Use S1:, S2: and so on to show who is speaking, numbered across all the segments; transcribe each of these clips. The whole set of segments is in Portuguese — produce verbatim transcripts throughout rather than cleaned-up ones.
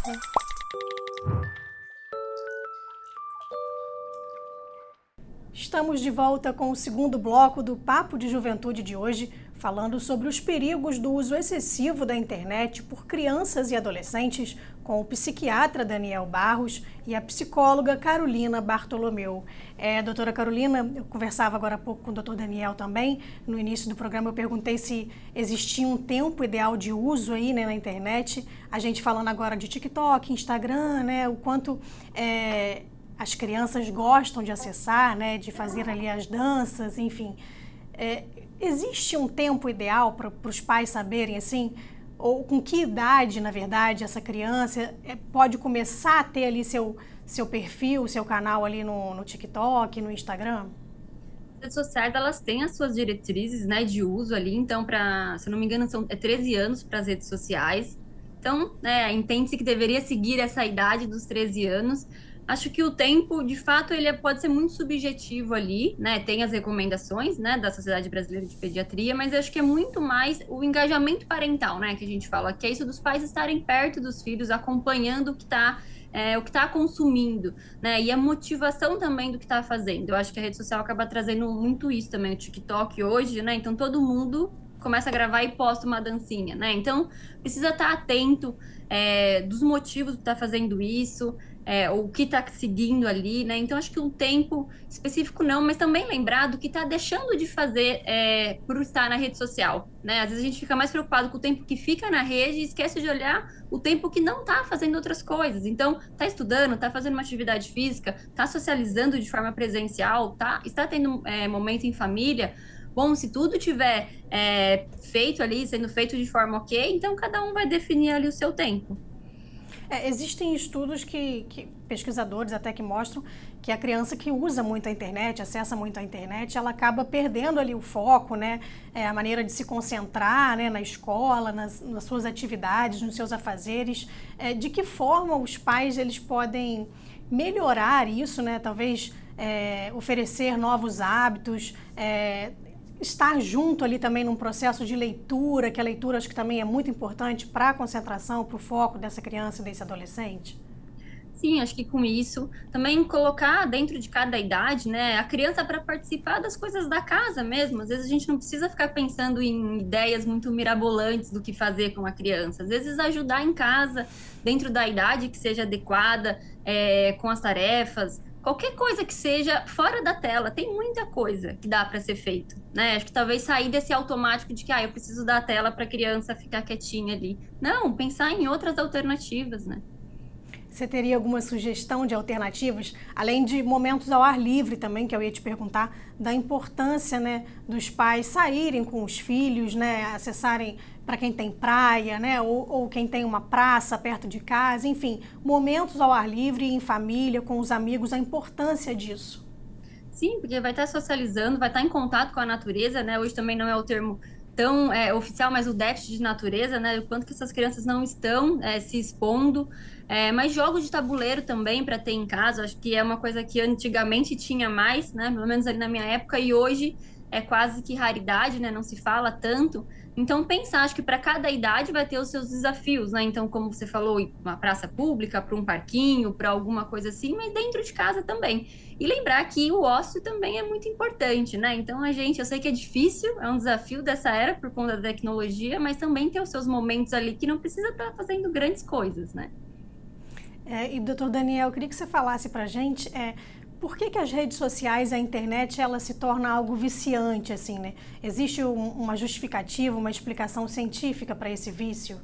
S1: Estamos de volta com o segundo bloco do Papo de Juventude de hoje, falando sobre os perigos do uso excessivo da internet por crianças e adolescentes, com o psiquiatra Daniel Barros e a psicóloga Carolina Bartolomeu. É, doutora Carolina, eu conversava agora há pouco com o doutor Daniel também. No início do programa eu perguntei se existia um tempo ideal de uso aí, né, na internet. A gente falando agora de TikTok, Instagram, né, o quanto é, as crianças gostam de acessar, né, de fazer ali as danças, enfim. É, existe um tempo ideal para os pais saberem, assim, ou com que idade, na verdade, essa criança é, pode começar a ter ali seu, seu perfil, seu canal ali no, no TikTok, no Instagram?
S2: As redes sociais, elas têm as suas diretrizes, né, de uso ali, então, para, se eu não me engano, são é treze anos para as redes sociais. Então, é, entende-se que deveria seguir essa idade dos treze anos. Acho que o tempo, de fato, ele é- pode ser muito subjetivo ali, né? Tem as recomendações, né, da Sociedade Brasileira de Pediatria, mas eu acho que é muito mais o engajamento parental, né, que a gente fala, que é isso dos pais estarem perto dos filhos, acompanhando o que está é, o que está consumindo, né? E a motivação também do que está fazendo. Eu acho que a rede social acaba trazendo muito isso também, o TikTok hoje, né? Então todo mundo começa a gravar e posta uma dancinha, né? Então precisa estar atento é, dos motivos que está fazendo isso, é, o que está seguindo ali, né? Então, acho que um tempo específico não, mas também lembrar do que está deixando de fazer é, por estar na rede social, né? Às vezes a gente fica mais preocupado com o tempo que fica na rede e esquece de olhar o tempo que não está fazendo outras coisas. Então, está estudando, está fazendo uma atividade física, está socializando de forma presencial, tá, está tendo é, momento em família. Bom, se tudo tiver é, feito ali, sendo feito de forma ok, então cada um vai definir ali o seu tempo.
S1: É, existem estudos que, que, pesquisadores até que mostram que a criança que usa muito a internet, acessa muito a internet, ela acaba perdendo ali o foco, né? É, a maneira de se concentrar, né, na escola, nas, nas suas atividades, nos seus afazeres. É, de que forma os pais eles podem melhorar isso, né? Talvez é, oferecer novos hábitos, é, estar junto ali também num processo de leitura, que a leitura acho que também é muito importante para a concentração, para o foco dessa criança e desse adolescente?
S2: Sim, acho que com isso também colocar dentro de cada idade, né, a criança para participar das coisas da casa mesmo. Às vezes a gente não precisa ficar pensando em ideias muito mirabolantes do que fazer com a criança. Às vezes ajudar em casa, dentro da idade que seja adequada, é, com as tarefas, qualquer coisa que seja fora da tela. Tem muita coisa que dá para ser feito, né? Acho que talvez sair desse automático de que ah, eu preciso da tela para a criança ficar quietinha ali. Não, pensar em outras alternativas, né?
S1: Você teria alguma sugestão de alternativas, além de momentos ao ar livre também, que eu ia te perguntar, da importância, né, dos pais saírem com os filhos, né, acessarem para quem tem praia, né, ou, ou quem tem uma praça perto de casa, enfim, momentos ao ar livre, em família, com os amigos, a importância disso.
S2: Sim, porque vai estar socializando, vai estar em contato com a natureza, né? Hoje também não é o termo tão é, oficial, mas o déficit de natureza, né? O quanto que essas crianças não estão é, se expondo. É, mas jogos de tabuleiro também para ter em casa, acho que é uma coisa que antigamente tinha mais, né? Pelo menos ali na minha época, e hoje é quase que raridade, né? Não se fala tanto. Então, pensar, acho que para cada idade vai ter os seus desafios, né? Então, como você falou, ir pra uma praça pública, para um parquinho, para alguma coisa assim, mas dentro de casa também. E lembrar que o ócio também é muito importante, né? Então, a gente, eu sei que é difícil, é um desafio dessa era por conta da tecnologia, mas também tem os seus momentos ali que não precisa estar fazendo grandes coisas, né?
S1: É, e, doutor Daniel, eu queria que você falasse para a gente é, por que, que as redes sociais, a internet, ela se torna algo viciante, assim, né? Existe um, uma justificativa, uma explicação científica para esse vício?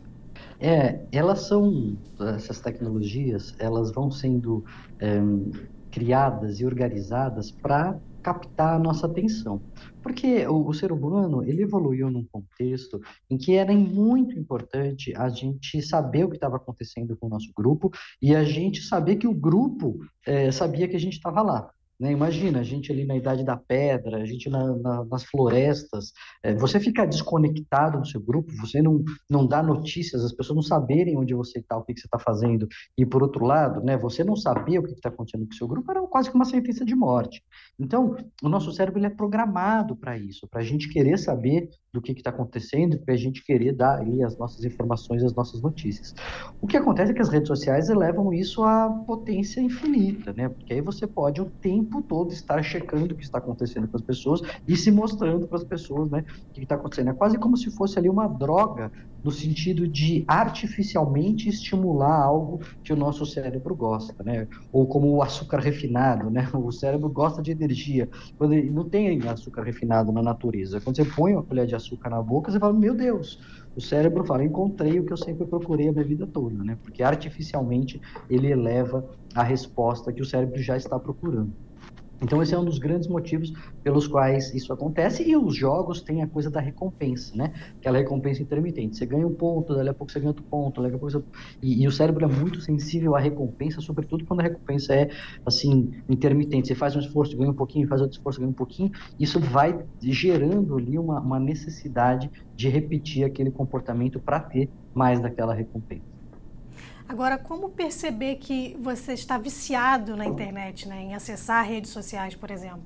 S3: É, elas são, essas tecnologias, elas vão sendo eh, criadas e organizadas para captar a nossa atenção. Porque o, o ser humano, ele evoluiu num contexto em que era muito importante a gente saber o que estava acontecendo com o nosso grupo e a gente saber que o grupo eh, sabia que a gente estava lá. Né? Imagina, a gente ali na Idade da Pedra, a gente na, na, nas florestas, eh, você ficar desconectado do seu grupo, você não não dá notícias, as pessoas não saberem onde você está, o que, que você está fazendo. E por outro lado, né, você não saber o que está acontecendo com o seu grupo era quase que uma sentença de morte. Então, o nosso cérebro ele é programado para isso, para a gente querer saber do que está acontecendo para a gente querer dar ali as nossas informações, as nossas notícias. O que acontece é que as redes sociais elevam isso à potência infinita, né? Porque aí você pode o tempo todo estar checando o que está acontecendo com as pessoas e se mostrando para as pessoas, né, o que está acontecendo. É quase como se fosse ali uma droga, no sentido de artificialmente estimular algo que o nosso cérebro gosta, né? Ou como o açúcar refinado, né? O cérebro gosta de energia. Quando ele, não tem açúcar refinado na natureza. Quando você põe uma colher de açúcar na boca, você fala, meu Deus, o cérebro fala, encontrei o que eu sempre procurei a minha vida toda, né? Porque artificialmente ele eleva a resposta que o cérebro já está procurando. Então, esse é um dos grandes motivos pelos quais isso acontece, e os jogos têm a coisa da recompensa, né? Aquela recompensa intermitente. Você ganha um ponto, daqui a pouco você ganha outro ponto, daqui a pouco você... e, e o cérebro é muito sensível à recompensa, sobretudo quando a recompensa é, assim, intermitente. Você faz um esforço, ganha um pouquinho, faz outro esforço, ganha um pouquinho. Isso vai gerando ali uma, uma necessidade de repetir aquele comportamento para ter mais daquela recompensa.
S1: Agora, como perceber que você está viciado na internet, né, em acessar redes sociais, por exemplo?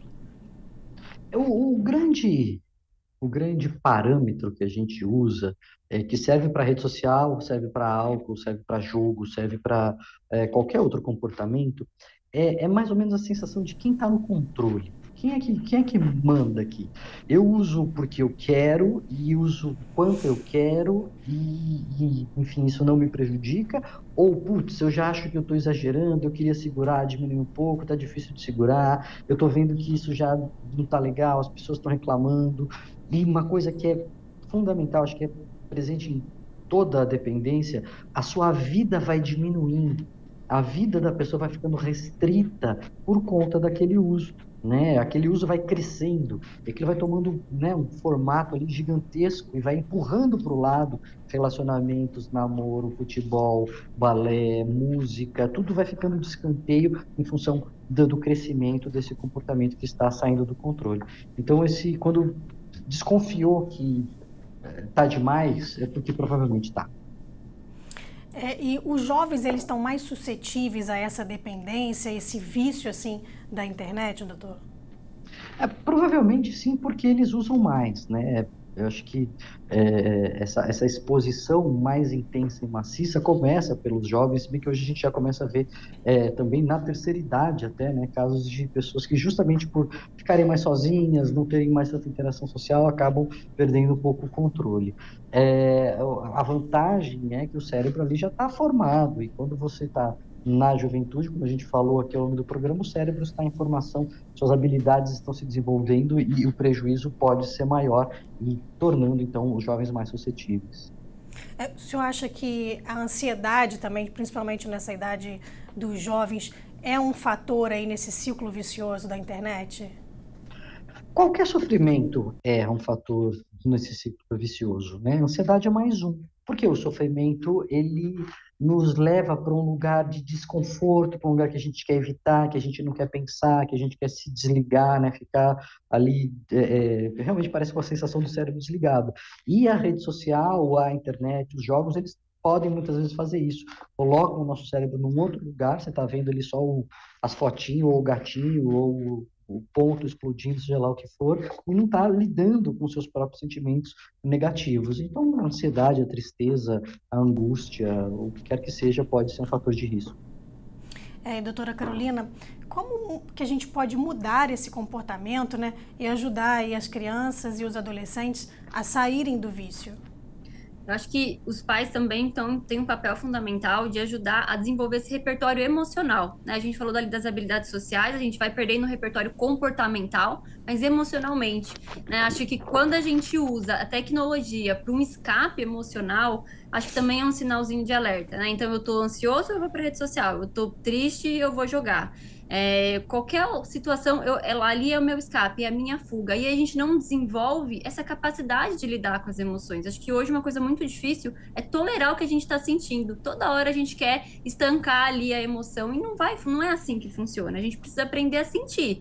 S3: O, o grande, o grande parâmetro que a gente usa, é, que serve para rede social, serve para álcool, serve para jogo, serve para é, qualquer outro comportamento, é, é mais ou menos a sensação de quem está no controle. Quem é que, quem é que manda aqui? Eu uso porque eu quero e uso quanto eu quero e, e, enfim, isso não me prejudica. Ou, putz, eu já acho que eu estou exagerando, eu queria segurar, diminuir um pouco, está difícil de segurar, eu estou vendo que isso já não está legal, as pessoas estão reclamando. E uma coisa que é fundamental, acho que é presente em toda a dependência, a sua vida vai diminuindo. A vida da pessoa vai ficando restrita por conta daquele uso, né? Aquele uso vai crescendo, e aquilo vai tomando, né, um formato ali gigantesco e vai empurrando para o lado relacionamentos, namoro, futebol, balé, música, tudo vai ficando de escanteio em função do, do crescimento desse comportamento que está saindo do controle. Então, esse, quando desconfiou que está demais, é porque provavelmente está.
S1: É, e os jovens, eles estão mais suscetíveis a essa dependência, esse vício, assim, da internet, doutor?
S3: É, provavelmente sim, porque eles usam mais, né? Eu acho que é, essa, essa exposição mais intensa e maciça começa pelos jovens, se bem que hoje a gente já começa a ver é, também na terceira idade até, né? Casos de pessoas que justamente por ficarem mais sozinhas, não terem mais tanta interação social, acabam perdendo um pouco o controle. É, a vantagem é que o cérebro ali já está formado, e quando você está na juventude, como a gente falou aqui ao longo do programa, o cérebro está em formação, suas habilidades estão se desenvolvendo e o prejuízo pode ser maior, e tornando, então, os jovens mais suscetíveis.
S1: É, o senhor acha que a ansiedade também, principalmente nessa idade dos jovens, é um fator aí nesse ciclo vicioso da internet?
S3: Qualquer sofrimento é um fator nesse ciclo vicioso, né? A ansiedade é mais um, porque o sofrimento, ele nos leva para um lugar de desconforto, para um lugar que a gente quer evitar, que a gente não quer pensar, que a gente quer se desligar, né? Ficar ali, é, é, realmente parece com a sensação do cérebro desligado. E a rede social, a internet, os jogos, eles podem muitas vezes fazer isso. Colocam o nosso cérebro num outro lugar, você está vendo ali só o, as fotinhas, ou o gatinho, ou o ponto explodindo, seja lá o que for, e não está lidando com seus próprios sentimentos negativos. Então, a ansiedade, a tristeza, a angústia, o que quer que seja, pode ser um fator de risco.
S1: É, doutora Carolina, como que a gente pode mudar esse comportamento, né, e ajudar aí as crianças e os adolescentes a saírem do vício?
S2: Eu acho que os pais também tão, têm um papel fundamental de ajudar a desenvolver esse repertório emocional, né? A gente falou ali das habilidades sociais, a gente vai perdendo o repertório comportamental, mas emocionalmente, né? Acho que quando a gente usa a tecnologia para um escape emocional, acho que também é um sinalzinho de alerta, né? Então, eu estou ansioso, eu vou para a rede social, eu estou triste, eu vou jogar. É, qualquer situação, eu, ela, ali é o meu escape, é a minha fuga. E a gente não desenvolve essa capacidade de lidar com as emoções. Acho que hoje uma coisa muito difícil é tolerar o que a gente está sentindo. Toda hora a gente quer estancar ali a emoção e não vai, não é assim que funciona. A gente precisa aprender a sentir.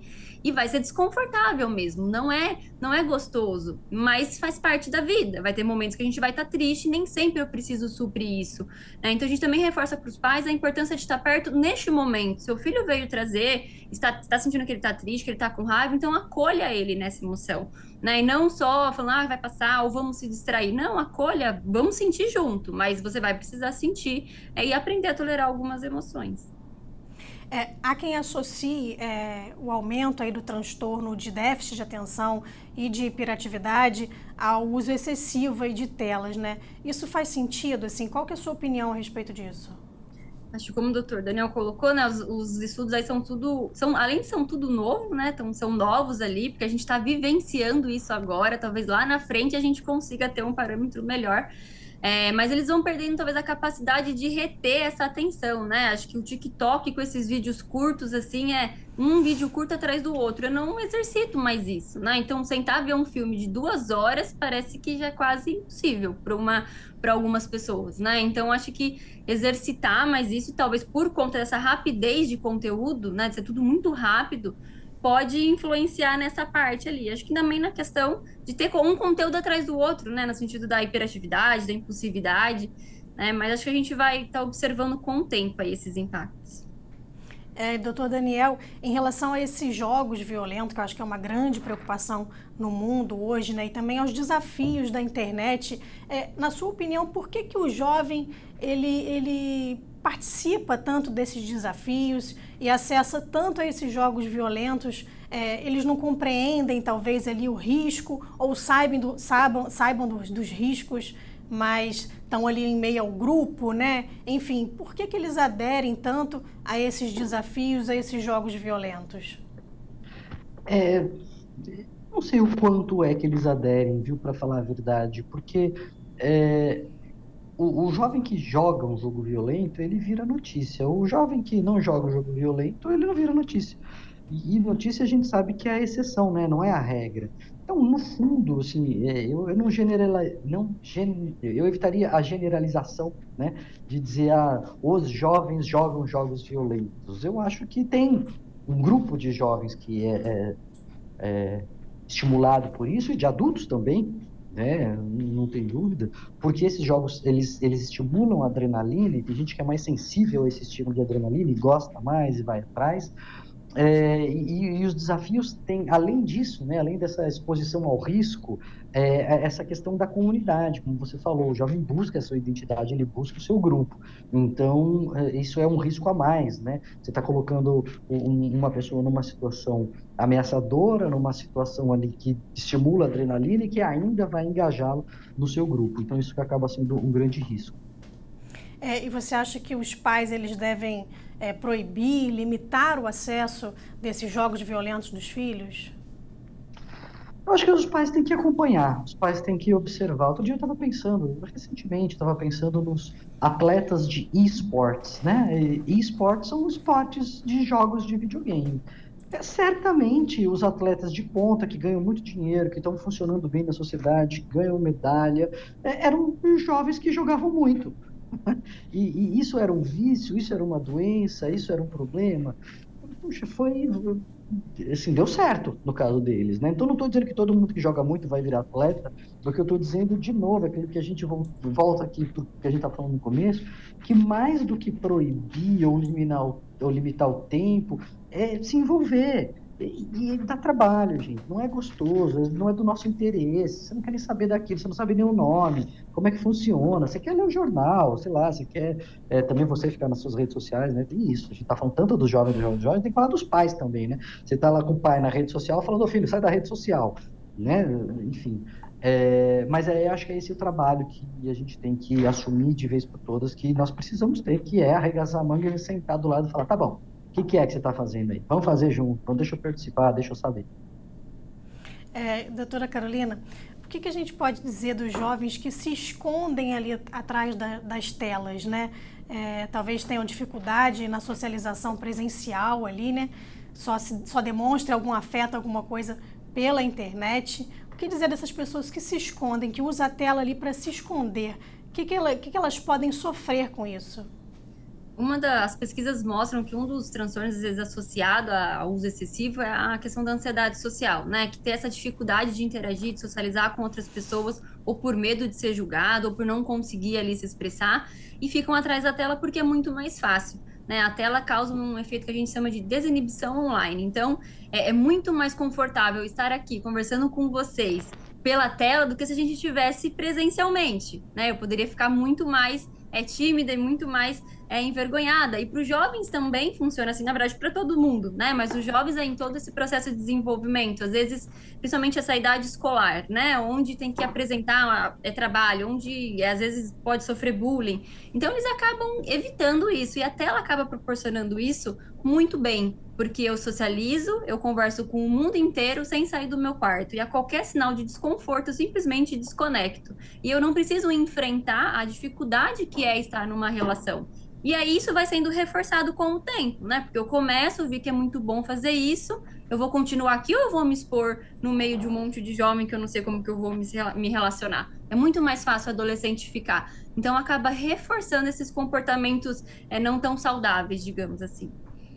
S2: E vai ser desconfortável mesmo, não é, não é gostoso, mas faz parte da vida. Vai ter momentos que a gente vai estar triste, nem sempre eu preciso suprir isso, né? Então a gente também reforça para os pais a importância de estar perto neste momento. Seu filho veio trazer, está, está sentindo que ele está triste, que ele está com raiva, então acolha ele nessa emoção, né? E não só falando, ah, vai passar, ou vamos se distrair. Não, acolha, vamos sentir junto, mas você vai precisar sentir é, e aprender a tolerar algumas emoções.
S1: É, há quem associe é, o aumento aí do transtorno de déficit de atenção e de hiperatividade ao uso excessivo aí de telas, né? Isso faz sentido, assim? Qual que é a sua opinião a respeito disso?
S2: Acho que como o doutor Daniel colocou, né, os, os estudos aí são tudo, são, além de são tudo novo, né, então são novos ali, porque a gente está vivenciando isso agora, talvez lá na frente a gente consiga ter um parâmetro melhor. É, mas eles vão perdendo talvez a capacidade de reter essa atenção, né? Acho que o TikTok com esses vídeos curtos, assim, é um vídeo curto atrás do outro. Eu não exercito mais isso, né? Então, sentar ver um filme de duas horas parece que já é quase impossível para uma, para algumas pessoas, né? Então, acho que exercitar mais isso, talvez por conta dessa rapidez de conteúdo, né? De ser tudo muito rápido, pode influenciar nessa parte ali. Acho que também na questão de ter um conteúdo atrás do outro, né? No sentido da hiperatividade, da impulsividade, né? Mas acho que a gente vai estar tá observando com o tempo aí esses impactos.
S1: É, doutor Daniel, em relação a esses jogos violentos, que eu acho que é uma grande preocupação no mundo hoje, né? E também aos desafios da internet, é, na sua opinião, por que que o jovem, ele... ele participa tanto desses desafios e acessa tanto a esses jogos violentos, é, eles não compreendem talvez ali o risco ou saibam, do, saibam, saibam dos, dos riscos, mas estão ali em meio ao grupo, né? Enfim, por que que eles aderem tanto a esses desafios, a esses jogos violentos?
S3: É, não sei o quanto é que eles aderem, viu, para falar a verdade, porque é, O, o jovem que joga um jogo violento, ele vira notícia. O jovem que não joga um jogo violento, ele não vira notícia. E, e notícia a gente sabe que é a exceção, né? Não é a regra. Então, no fundo, assim, é, eu, eu não generala, não gen, eu evitaria a generalização, né? De dizer, ah, os jovens jogam jogos violentos. Eu acho que tem um grupo de jovens que é, é, é estimulado por isso, e de adultos também, né? Não tem dúvida, porque esses jogos eles, eles estimulam a adrenalina, e tem gente que é mais sensível a esse estímulo de adrenalina e gosta mais e vai atrás. É, e, e os desafios têm, além disso, né, além dessa exposição ao risco, é, essa questão da comunidade, como você falou, o jovem busca a sua identidade, ele busca o seu grupo, então é, isso é um risco a mais, né? Você está colocando um, uma pessoa numa situação ameaçadora, numa situação ali que estimula a adrenalina e que ainda vai engajá-lo no seu grupo, então isso que acaba sendo um grande risco.
S1: É, e você acha que os pais eles devem é, proibir, limitar o acesso desses jogos violentos dos filhos?
S3: Eu acho que os pais têm que acompanhar, os pais têm que observar. Outro dia eu estava pensando, recentemente, estava pensando nos atletas de esportes, né? Esportes são esportes de jogos de videogame. É, certamente os atletas de ponta que ganham muito dinheiro, que estão funcionando bem na sociedade, ganham medalha, é, eram jovens que jogavam muito. E, e isso era um vício, isso era uma doença, isso era um problema. Puxa, foi... assim, deu certo no caso deles, né? Então não estou dizendo que todo mundo que joga muito vai virar atleta, o que eu estou dizendo de novo, aquilo que a gente volta aqui para o que a gente está falando no começo, que mais do que proibir ou limitar o, ou limitar o tempo, é se envolver. E, e dá trabalho, gente, não é gostoso, não é do nosso interesse, você não quer nem saber daquilo, você não sabe nem o nome, como é que funciona, você quer ler um jornal, sei lá, você quer é, também você ficar nas suas redes sociais, né? Tem isso, a gente tá falando tanto dos jovens, dos jovens, dos jovens, tem que falar dos pais também, né? Você tá lá com o pai na rede social falando, ô filho, sai da rede social, né? Enfim, é, mas é, acho que é esse o trabalho que a gente tem que assumir de vez por todas, que nós precisamos ter, que é arregaçar a manga e sentar do lado e falar, tá bom, o que, que é que você está fazendo aí? Vamos fazer junto, então deixa eu participar, deixa eu saber.
S1: É, doutora Carolina, o que, que a gente pode dizer dos jovens que se escondem ali atrás da, das telas, né? É, talvez tenham dificuldade na socialização presencial ali, né? Só, se, só demonstre algum afeto, alguma coisa pela internet. O que dizer dessas pessoas que se escondem, que usam a tela ali para se esconder? O que, que, ela, que, que elas podem sofrer com isso?
S2: Uma das pesquisas mostram que um dos transtornos, às vezes, associado ao uso excessivo é a questão da ansiedade social, né? Que tem essa dificuldade de interagir, de socializar com outras pessoas, ou por medo de ser julgado, ou por não conseguir ali se expressar, e ficam atrás da tela porque é muito mais fácil, né? A tela causa um efeito que a gente chama de desinibição online. Então, é, é muito mais confortável estar aqui conversando com vocês pela tela do que se a gente estivesse presencialmente, né? Eu poderia ficar muito mais é, tímida e muito mais é, envergonhada. E para os jovens também funciona assim, na verdade, para todo mundo, né? Mas os jovens aí, em todo esse processo de desenvolvimento, às vezes, principalmente essa idade escolar, né? Onde tem que apresentar é, trabalho, onde às vezes pode sofrer bullying. Então, eles acabam evitando isso. E a tela acaba proporcionando isso muito bem, porque eu socializo, eu converso com o mundo inteiro sem sair do meu quarto. E a qualquer sinal de desconforto, eu simplesmente desconecto. E eu não preciso enfrentar a dificuldade que é estar numa relação. E aí isso vai sendo reforçado com o tempo, né? Porque eu começo a ver que é muito bom fazer isso, eu vou continuar aqui ou eu vou me expor no meio de um monte de jovem que eu não sei como que eu vou me, me relacionar. É muito mais fácil o adolescente ficar. Então acaba reforçando esses comportamentos é, não tão saudáveis, digamos assim.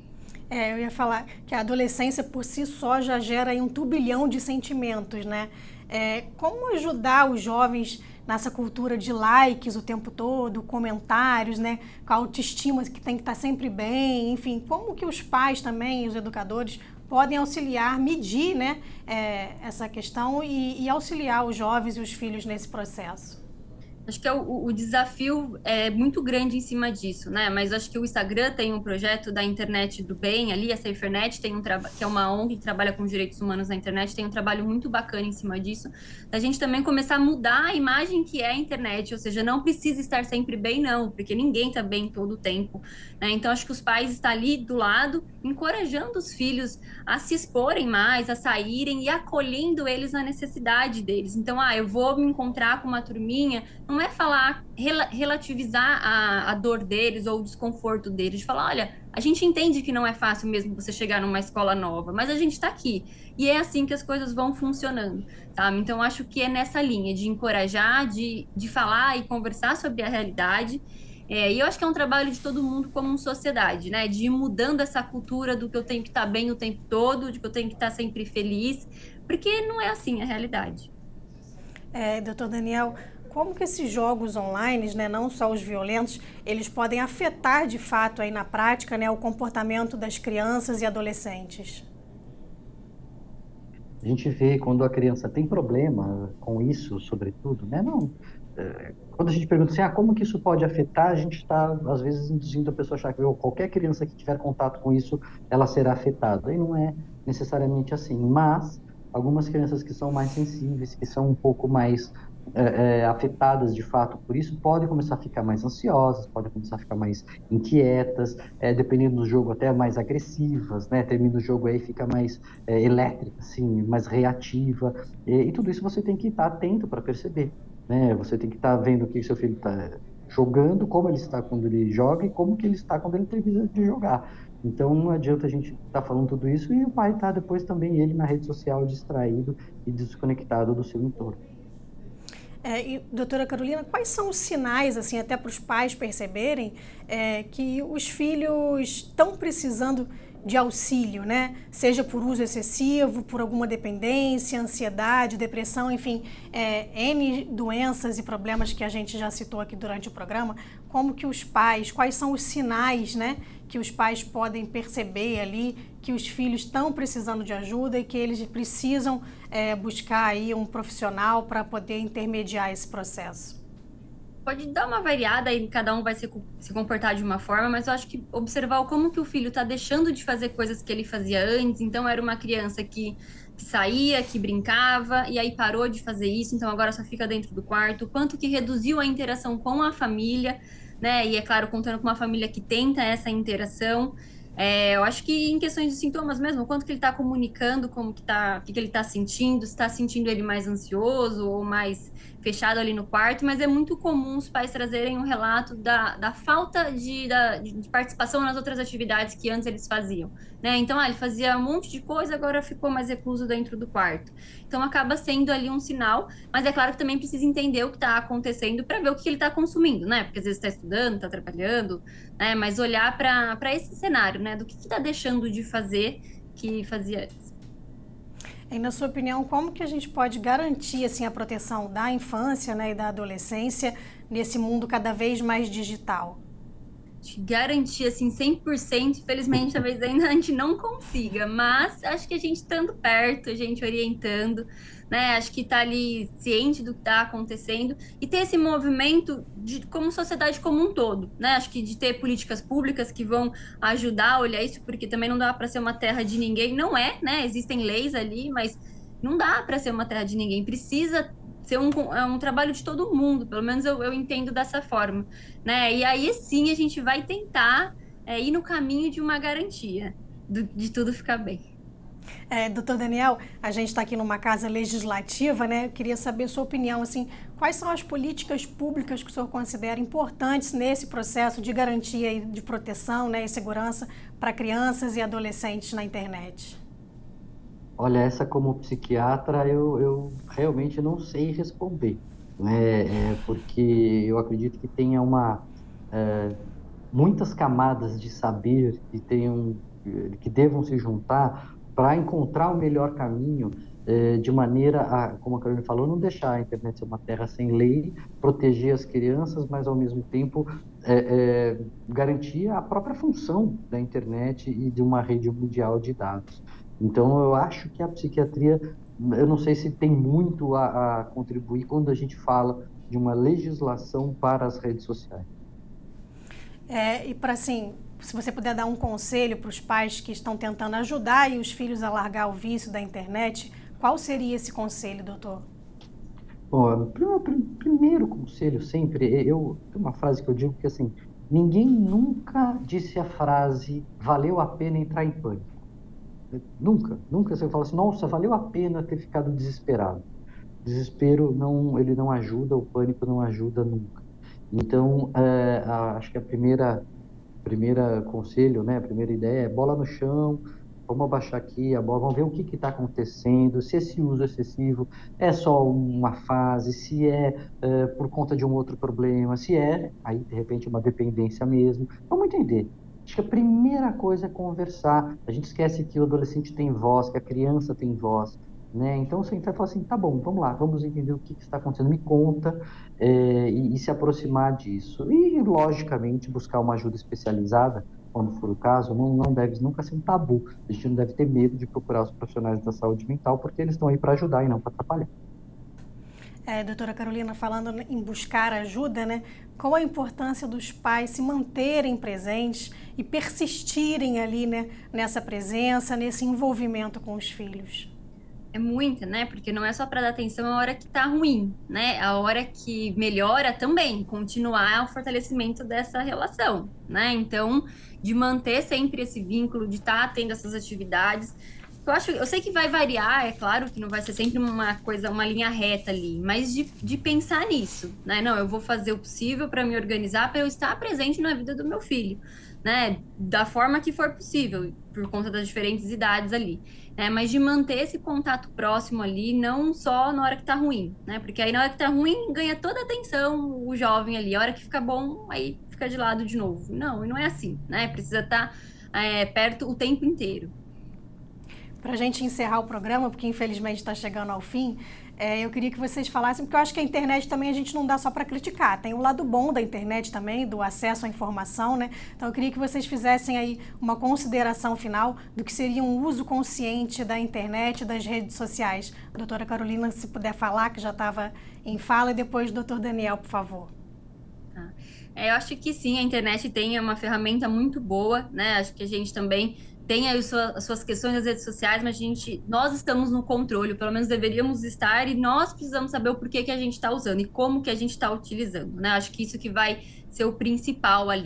S1: É, eu ia falar que a adolescência por si só já gera aí um turbilhão de sentimentos, né? É, como ajudar os jovens nessa cultura de likes o tempo todo, comentários, né? Com a autoestima que tem que estar sempre bem, enfim, como que os pais também, os educadores, podem auxiliar, medir, né, é, essa questão e, e auxiliar os jovens e os filhos nesse processo?
S2: Acho que é o, o desafio é muito grande em cima disso, né? Mas acho que o Instagram tem um projeto da internet do bem ali, a SaferNet tem um que é uma O N G que trabalha com direitos humanos na internet, tem um trabalho muito bacana em cima disso. A gente também começar a mudar a imagem que é a internet, ou seja, não precisa estar sempre bem, não, porque ninguém está bem todo o tempo, né? Então acho que os pais estão ali do lado, encorajando os filhos a se exporem mais, a saírem e acolhendo eles na necessidade deles. Então, ah, eu vou me encontrar com uma turminha, não é falar, rel relativizar a, a dor deles ou o desconforto deles, de falar, olha, a gente entende que não é fácil mesmo você chegar numa escola nova, mas a gente está aqui. E é assim que as coisas vão funcionando, sabe? Então, acho que é nessa linha de encorajar, de, de falar e conversar sobre a realidade. É, e eu acho que é um trabalho de todo mundo como sociedade, né? De ir mudando essa cultura do que eu tenho que estar bem o tempo todo, de que eu tenho que estar sempre feliz, porque não é assim a realidade.
S1: É, doutor Daniel, como que esses jogos online, né, não só os violentos, eles podem afetar de fato aí na prática, né, o comportamento das crianças e adolescentes?
S3: A gente vê quando a criança tem problema com isso, sobretudo, né? Não, é, quando a gente pergunta assim, ah, como que isso pode afetar, a gente está, às vezes, induzindo a pessoa a achar que oh, qualquer criança que tiver contato com isso, ela será afetada. E não é necessariamente assim, mas algumas crianças que são mais sensíveis, que são um pouco mais é, é, afetadas de fato por isso, podem começar a ficar mais ansiosas, podem começar a ficar mais inquietas, é, dependendo do jogo até mais agressivas, né? Termina o jogo aí fica mais é, elétrica, assim, mais reativa, e, e tudo isso você tem que estar atento para perceber, né? Você tem que estar vendo o que seu filho está jogando, como ele está quando ele joga e como que ele está quando ele termina de jogar. Então não adianta a gente estar tá falando tudo isso e o pai está depois também ele na rede social distraído e desconectado do seu entorno.
S1: É, e, doutora Carolina, quais são os sinais, assim, até para os pais perceberem é, que os filhos estão precisando de auxílio, né? Seja por uso excessivo, por alguma dependência, ansiedade, depressão, enfim, é, N doenças e problemas que a gente já citou aqui durante o programa, como que os pais, quais são os sinais, né, que os pais podem perceber ali que os filhos estão precisando de ajuda e que eles precisam é, buscar aí um profissional para poder intermediar esse processo?
S2: Pode dar uma variada e cada um vai se, se comportar de uma forma, mas eu acho que observar como que o filho está deixando de fazer coisas que ele fazia antes. Então, era uma criança que, que saía, que brincava, e aí parou de fazer isso, então agora só fica dentro do quarto. Quanto que reduziu a interação com a família, né? E, é claro, contando com uma família que tenta essa interação. É, eu acho que em questões de sintomas mesmo, quanto que ele está comunicando, como que tá, o que, que ele está sentindo, se está sentindo ele mais ansioso ou mais fechado ali no quarto, mas é muito comum os pais trazerem um relato da, da falta de, da, de participação nas outras atividades que antes eles faziam, né? Então, ah, ele fazia um monte de coisa, agora ficou mais recluso dentro do quarto. Então, acaba sendo ali um sinal, mas é claro que também precisa entender o que está acontecendo para ver o que, que ele está consumindo, né? Porque às vezes está estudando, está trabalhando, né? Mas olhar para esse cenário, né? Do que está deixando de fazer que fazia antes.
S1: E na sua opinião, como que a gente pode garantir assim, a proteção da infância, né, e da adolescência nesse mundo cada vez mais digital?
S2: Garantir assim cem por cento, infelizmente talvez ainda a gente não consiga, mas acho que a gente estando perto, a gente orientando, né, acho que tá ali ciente do que está acontecendo e ter esse movimento de como sociedade como um todo, né, acho que de ter políticas públicas que vão ajudar a olhar isso, porque também não dá para ser uma terra de ninguém, não é, né, existem leis ali, mas não dá para ser uma terra de ninguém, precisa ser um, é um trabalho de todo mundo, pelo menos eu, eu entendo dessa forma, né? E aí sim a gente vai tentar é, ir no caminho de uma garantia do, de tudo ficar bem.
S1: É, doutor Daniel, a gente está aqui numa casa legislativa, né? Eu queria saber a sua opinião, assim, quais são as políticas públicas que o senhor considera importantes nesse processo de garantia de proteção, né, e segurança para crianças e adolescentes na internet?
S3: Olha, essa como psiquiatra eu, eu realmente não sei responder, né? É porque eu acredito que tenha uma, é, muitas camadas de saber que, tenham, que devam se juntar para encontrar o melhor caminho, é, de maneira a, como a Carolina falou, não deixar a internet ser uma terra sem lei, proteger as crianças, mas ao mesmo tempo é, é, garantir a própria função da internet e de uma rede mundial de dados. Então, eu acho que a psiquiatria, eu não sei se tem muito a, a contribuir quando a gente fala de uma legislação para as redes sociais.
S1: É, e para assim, se você puder dar um conselho para os pais que estão tentando ajudar e os filhos a largar o vício da internet, qual seria esse conselho, doutor?
S3: Bom, o primeiro conselho sempre, eu tem uma frase que eu digo que assim, ninguém nunca disse a frase valeu a pena entrar em pânico. Nunca, nunca você fala assim, nossa, valeu a pena ter ficado desesperado. Desespero, não, ele não ajuda, o pânico não ajuda nunca. Então, é, a, acho que a primeira, primeira conselho, né, a primeira ideia é bola no chão, vamos abaixar aqui a bola, vamos ver o que está acontecendo, se esse uso excessivo é só uma fase, se é, é por conta de um outro problema, se é, aí de repente uma dependência mesmo, vamos entender. Acho que a primeira coisa é conversar. A gente esquece que o adolescente tem voz, que a criança tem voz, né? Então, você vai falar assim, tá bom, vamos lá, vamos entender o que, que está acontecendo, me conta, é, e, e se aproximar disso. E, logicamente, buscar uma ajuda especializada, quando for o caso, não, não deve nunca ser um tabu. A gente não deve ter medo de procurar os profissionais da saúde mental, porque eles estão aí para ajudar e não para atrapalhar.
S1: É, doutora Carolina, falando em buscar ajuda, né? Qual a importância dos pais se manterem presentes e persistirem ali, né, nessa presença, nesse envolvimento com os filhos?
S2: É muita, né? Porque não é só para dar atenção a hora que tá ruim, né? A hora que melhora também, continuar o fortalecimento dessa relação, né? Então, de manter sempre esse vínculo, de estar tendo essas atividades. Eu acho, eu sei que vai variar, é claro que não vai ser sempre uma coisa, uma linha reta ali, mas de, de pensar nisso, né? Não, eu vou fazer o possível para me organizar, para eu estar presente na vida do meu filho, né? Da forma que for possível, por conta das diferentes idades ali, né? Mas de manter esse contato próximo ali, não só na hora que tá ruim, né? Porque aí na hora que tá ruim, ganha toda a atenção o jovem ali, a hora que fica bom, aí fica de lado de novo. Não, e não é assim, né? Precisa estar é, perto o tempo inteiro.
S1: Para a gente encerrar o programa, porque infelizmente está chegando ao fim, é, eu queria que vocês falassem, porque eu acho que a internet também a gente não dá só para criticar, tem o lado bom da internet também, do acesso à informação, né? Então eu queria que vocês fizessem aí uma consideração final do que seria um uso consciente da internet e das redes sociais. A doutora Carolina, se puder falar, que já estava em fala, e depois o doutor Daniel, por favor.
S2: Tá. É, eu acho que sim, a internet tem uma ferramenta muito boa, né? Acho que a gente também tem aí as suas questões nas redes sociais, mas a gente, nós estamos no controle, pelo menos deveríamos estar, e nós precisamos saber o porquê que a gente está usando e como que a gente está utilizando, né? Acho que isso que vai ser o principal ali,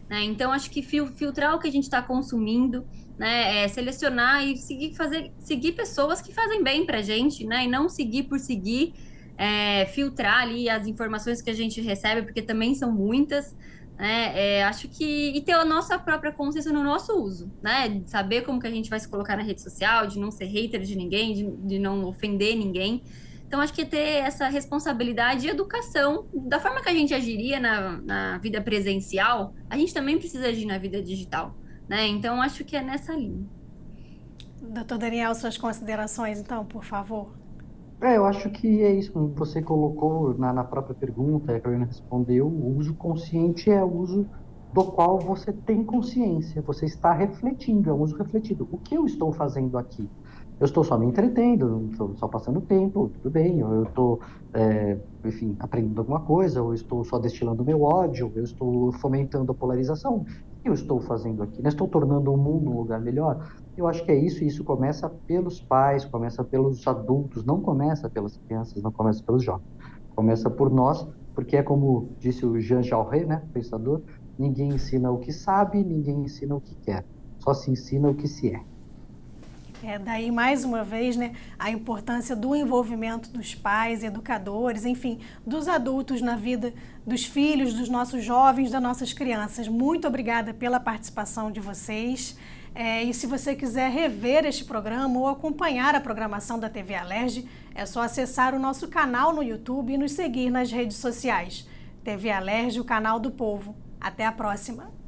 S2: né? Então, acho que fil filtrar o que a gente está consumindo, né? É selecionar e seguir, fazer, seguir pessoas que fazem bem para a gente, né? E não seguir por seguir, é, filtrar ali as informações que a gente recebe, porque também são muitas, né? É, acho que... E ter a nossa própria consciência no nosso uso, né? De saber como que a gente vai se colocar na rede social, de não ser hater de ninguém, de, de não ofender ninguém. Então, acho que ter essa responsabilidade e educação, da forma que a gente agiria na, na vida presencial, a gente também precisa agir na vida digital, né? Então, acho que é nessa linha.
S1: Doutor Daniel, suas considerações, então, por favor.
S3: É, eu acho que é isso, como você colocou na, na própria pergunta, a Carolina respondeu, o uso consciente é o uso do qual você tem consciência, você está refletindo, é um uso refletido. O que eu estou fazendo aqui? Eu estou só me entretendo, estou só passando tempo, tudo bem, ou eu estou, é, enfim, aprendendo alguma coisa, ou eu estou só destilando meu ódio, eu estou fomentando a polarização. O que eu estou fazendo aqui? Eu estou tornando o mundo um lugar melhor? Eu acho que é isso, e isso começa pelos pais, começa pelos adultos, não começa pelas crianças, não começa pelos jovens. Começa por nós, porque é como disse o Jean Jaurès, né, pensador, ninguém ensina o que sabe, ninguém ensina o que quer, só se ensina o que se é.
S1: É, daí, mais uma vez, né, a importância do envolvimento dos pais, educadores, enfim, dos adultos na vida dos filhos, dos nossos jovens, das nossas crianças. Muito obrigada pela participação de vocês. É, e se você quiser rever este programa ou acompanhar a programação da T V Alerj, é só acessar o nosso canal no YouTube e nos seguir nas redes sociais. T V Alerj, o canal do povo. Até a próxima!